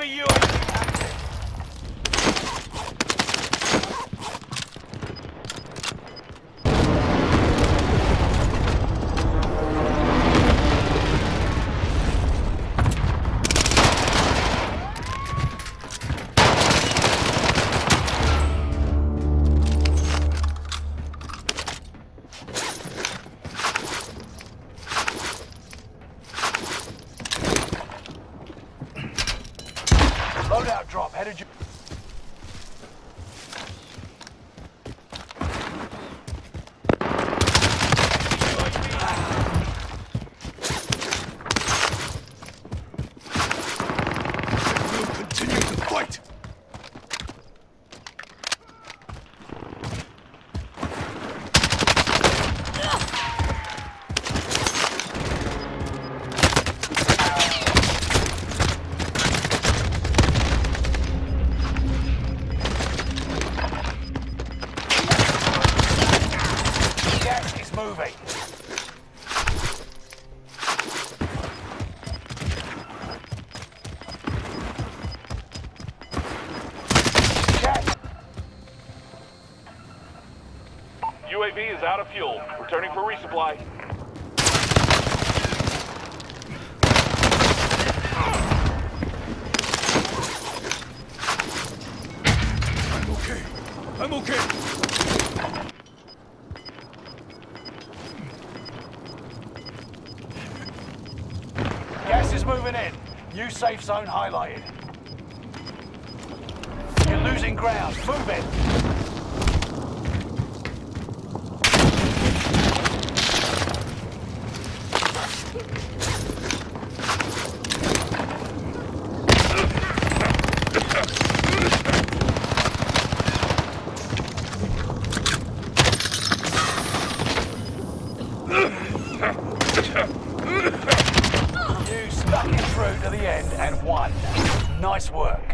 Enemy UAV active. Loadout drop headed you. We'll continue to fight. Gas is moving. Gas. UAV is out of fuel. Returning for resupply. I'm okay. I'm okay. Gas is moving in. New safe zone highlighted. You're losing ground. Move it. You stuck it through to the end and won. Nice work.